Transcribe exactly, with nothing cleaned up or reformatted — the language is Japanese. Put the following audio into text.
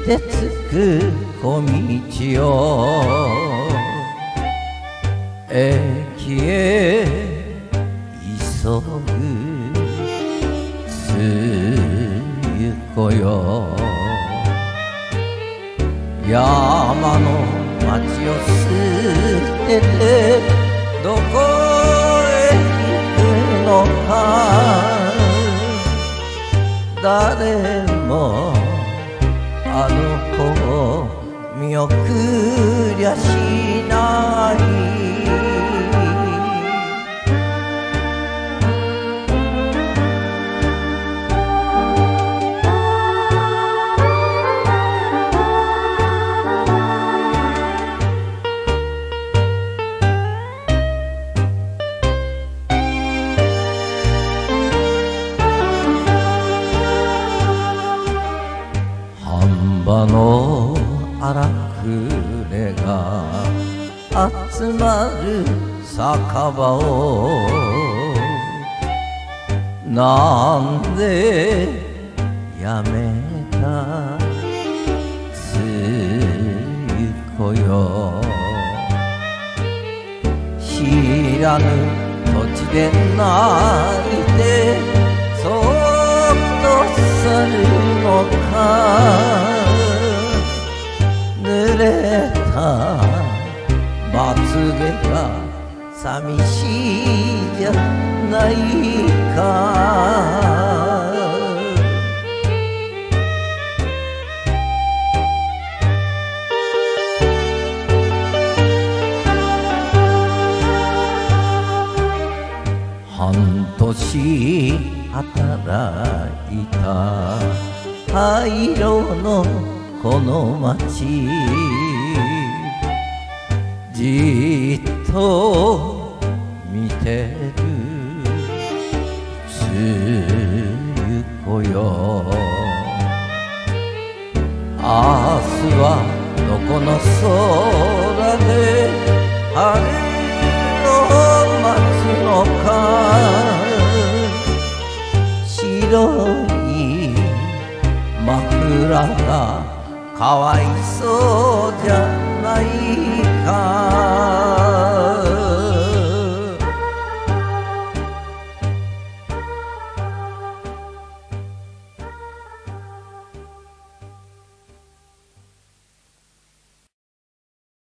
てつく小道を駅へ急ぐ梅雨子よ山の町を捨ててどこへ行くのか誰もあの子を見送りゃしない半端の荒くれが集まる酒場をなんでやめた梅雨子よ知らぬ土地で泣いてそっと去るのか濡れたまつげが寂しいじゃないか半年働いた灰色のこの街じっと見てる梅雨子よ明日はどこの空で晴れを待つのか白いマフラーがかわいそうじゃないか